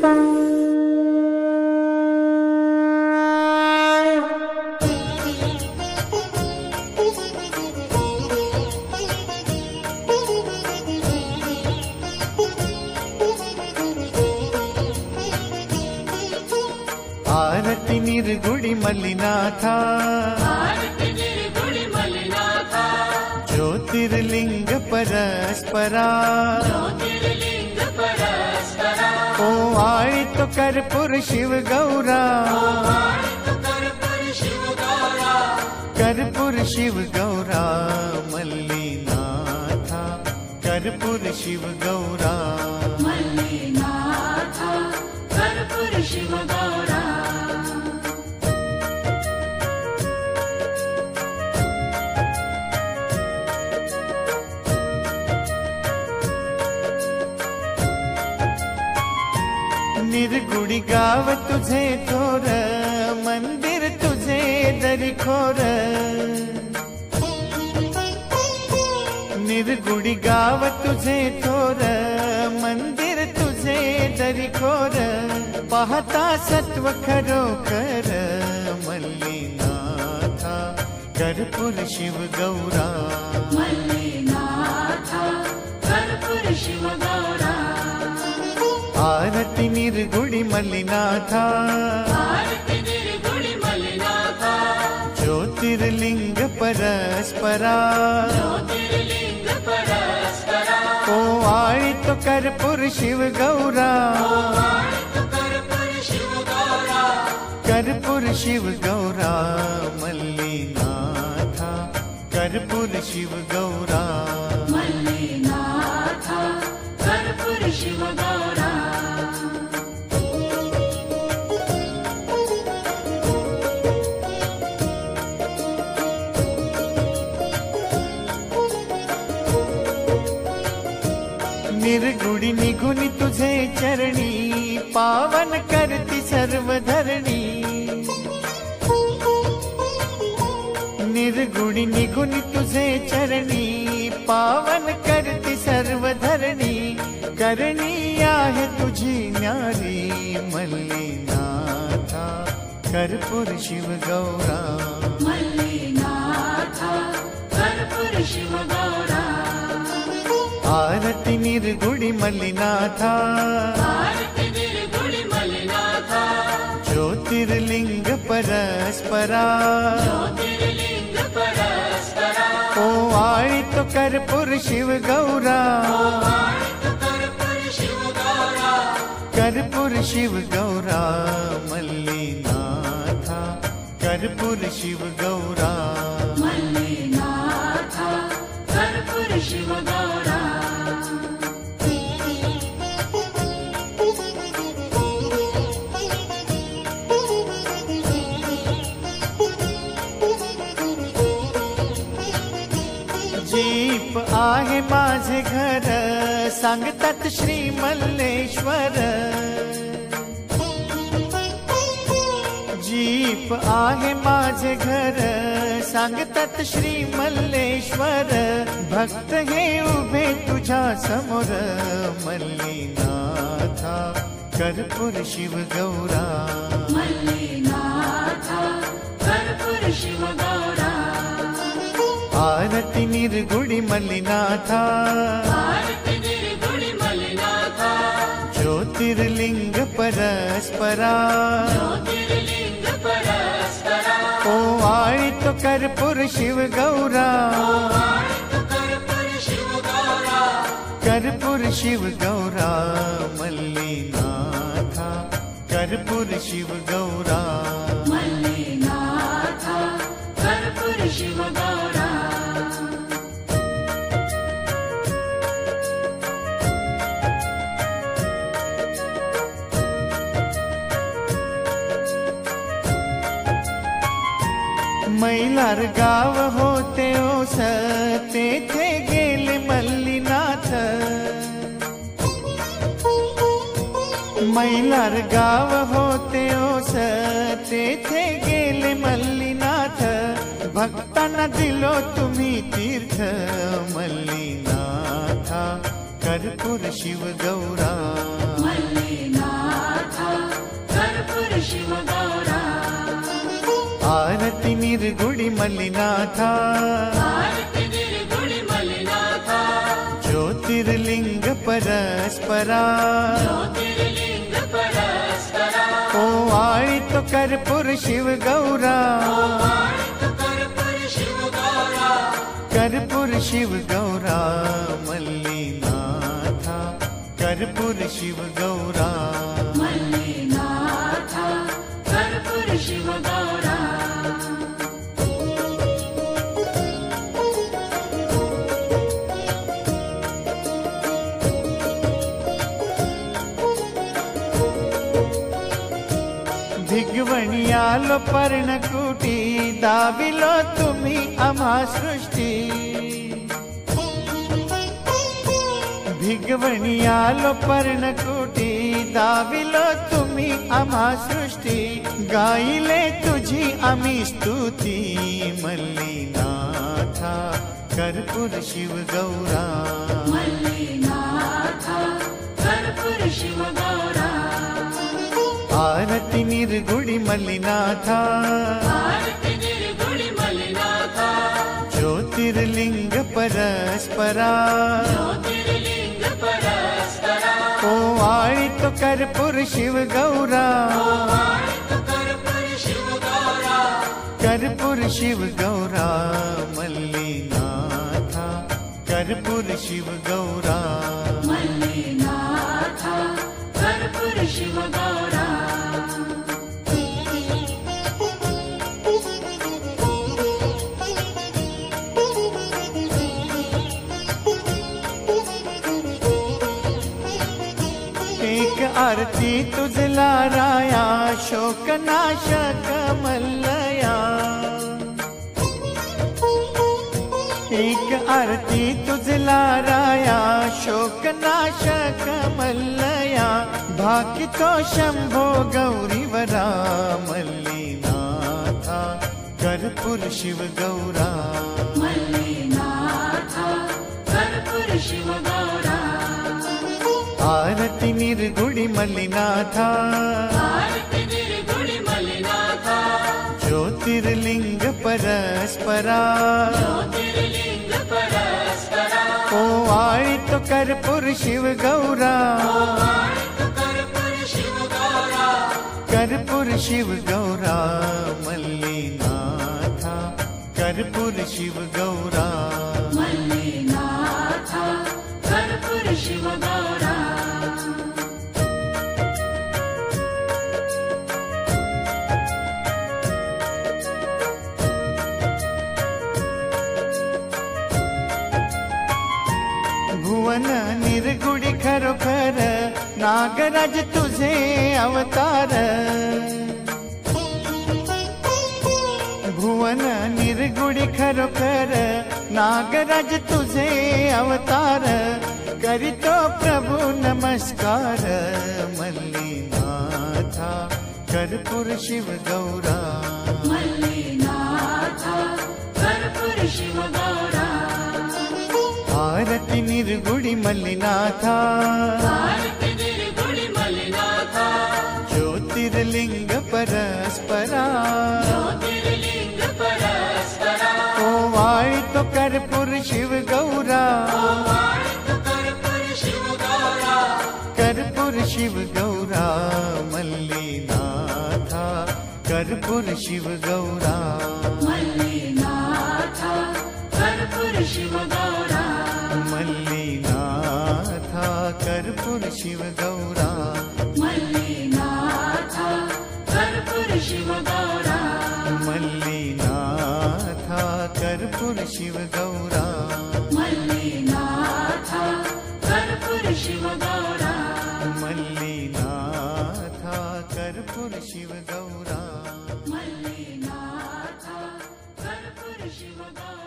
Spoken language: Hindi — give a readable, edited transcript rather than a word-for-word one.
आरती निर्गुड़ी मल्लिनाथ ज्योतिर्लिंग परस्परा ओ आई तो कर्पूर शिव गौरा कर्पूर शिव गौरा मल्लिनाथ कर्पूर शिव गौरा कर्पूर शिव गौरा निर्गुड़ी गाव तुझे थोर मंदिर तुझे दरिखोर निर्गुड़ी गाव तुझे थोर मंदिर तुझे दरिखोर पाहता सत्व खरो कर मल्लिनाथ कर्पूर शिव गौरा मल्लिनाथ कर्पूर शिव गौरा आरती निर्गुड़ी मल्लिनाथ ज्योतिर्लिंग परस्परा ओ आई तो कर्पूर शिव गौरा कर्पूर शिव गौरा मल्लिनाथ कर्पूर शिव गौरा मल्लिनाथ कर्पूर शिव गौरा निर्गुड़ी निगुनी तुझे चरणी पावन करती सर्वधरणी निर्गुड़ी निगुनी तुझे चरणी पावन करती सर्वधरणी करणी आहे तुझी न्यारी मल्लिनाथ कर्पूर शिव गौरा मल्लिनाथ कर्पूर शिव गौरा आरती निर्गुड़ी मल्लिनाथ ज्योतिर्लिंग परस्परा ओ आई तो कर्पूर शिव गौरा कर्पूर शिव गौरा मल्लिनाथ कर्पूर शिव गौरा मल्लिनाथ कर्पूर शिव गौरा जीप आहे माझे घर सांगतात श्री मल्लेश्वर जीप आहे माझे घर सांगतात श्री मल्लेश्वर भक्त हे उभे तुझ्या समोर मल्लिनाथ कर्पूर शिव गौरा मल्लिनाथ कर्पूर शिव गौरा आरती निर्गुड़ी मल्लिनाथ ज्योतिर्लिंग परस्परा ओ आई तो कर्पूर शिव गौरा कर्पूर शिव गौरा मल्लिनाथ कर्पूर शिव गौरा मल्लिनाथ कर्पूर शिव गौरा मैलार गाव होते ओस तेथे गेले मल्लिनाथ मैलार गाव होते ओस तेथे गेले मल्लिनाथ भक्तांना दिलो तुम्ही तीर्थ मल्लिनाथ कर्पूर शिव गौरा मल्लिनाथ ಶಿವಗೌರ ಆರತಿ ನಿರ್ಗುಡಿ ಮಲ್ಲಿನಾಥ ಆರತಿ ನಿರ್ಗುಡಿ ಮಲ್ಲಿನಾಥ ಜ್ಯೋತಿರ್ಲಿಂಗ ಪರಸ್ಪರ ಜ್ಯೋತಿರ್ಲಿಂಗ ಪರಸ್ಪರ ಓ ಆಳಿತು ಕರ್ಪೂರ ಶಿವಗೌರ ಆಳಿತು ಕರ್ಪೂರ ಶಿವಗೌರ कर्पूर शिव गौरा मल्लीनाथ कर्पूर शिव गौरा ಮಲ್ಲಿನಾಥ ಕರ್ಪೂರ ಶಿವಗೌರ भिगवणियालो पर्णकुटी दाविलो तुम्ही आम्हा सृष्टी भिगवणियालो पर्णकुटी दाविलो तुम्ही आम्हा सृष्टी गायले तुझी आम्ही स्तुती मल्लीनाथा कर्पूर शिव गौरा ಮಲ್ಲಿನಾಥ ಕರ್ಪೂರ ಶಿವಗೌರ आरती निर्गुडी मल्लीनाथ ಆರತಿ ನಿರ್ಗುಡಿ ಮಲ್ಲಿನಾಥ ज्योतिर्लिंग परस्परा ಜ್ಯೋತಿರ್ಲಿಂಗ ಪರಸ್ಪರ ओ आळितो कर्पूर शिव गौरा ಆಳಿತು ಕರ್ಪೂರ ಶಿವಗೌರ कर्पूर शिव गौरा मल्लीनाथ कर्पूर शिव गौरा ಮಲ್ಲಿನಾಥ ಕರ್ಪೂರ ಶಿವಗೌರ एक आरती तुझला राया शोकनाशक मल्लया एक आरती तुझला राया शोकनाशक मल्लया भाकितो शंभो गौरीवरा मल्लीनाथा कर्पूर शिव गौरा ಮಲ್ಲಿನಾಥ ಕರ್ಪೂರ ಶಿವಗೌರ आरती निर्गुडी मल्लीनाथ ಆರತಿ ನಿರ್ಗುಡಿ ಮಲ್ಲಿನಾಥ ज्योतिर्लिंग परस्परा ಜ್ಯೋತಿರ್ಲಿಂಗ ಪರಸ್ಪರ ओ आळितो कर्पूर शिव गौरा ಆಳಿತು ಕರ್ಪೂರ ಶಿವಗೌರ कर्पूर शिव गौरा मल्लीनाथ कर्पूर शिव गौरा ಮಲ್ಲಿನಾಥ ಕರ್ಪೂರ ಶಿವಗೌರ भुवन निर्गुडी खरोखर नागराज तुझे अवतार भुवन निर्गुडी खरोखर नागराज तुझे अवतार करितो प्रभु नमस्कार मल्लीनाथा कर्पूर शिव गौरा ಮಲ್ಲಿನಾಥ ಕರ್ಪೂರ ಶಿವಗೌರ आरती निर्गुडी मल्लीनाथ ಆರತಿ ನಿರ್ಗುಡಿ ಮಲ್ಲಿನಾಥ ज्योतिर्लिंग परस्परा ಜ್ಯೋತಿರ್ಲಿಂಗ ಪರಸ್ಪರ ओ आळितो कर्पूर शिव गौरा ಆಳಿತು ಕರ್ಪೂರ ಶಿವಗೌರ कर्पूर शिव गौरा मल्लीनाथ कर्पूर शिव गौरा ಮಲ್ಲಿನಾಥ ಕರ್ಪೂರ ಶಿವಗೌರ मल्लीनाथ कर्पूर शिव गौरा ಮಲ್ಲಿನಾಥ ಕರ್ಪೂರ ಶಿವಗೌರ मल्लीनाथ कर्पूर शिव गौरा ಮಲ್ಲಿನಾಥ ಕರ್ಪೂರ ಶಿವಗೌರ मल्लीनाथ कर्पूर शिव गौरा ಮಲ್ಲಿನಾಥ ಕರ್ಪೂರ ಶಿವಗೌರ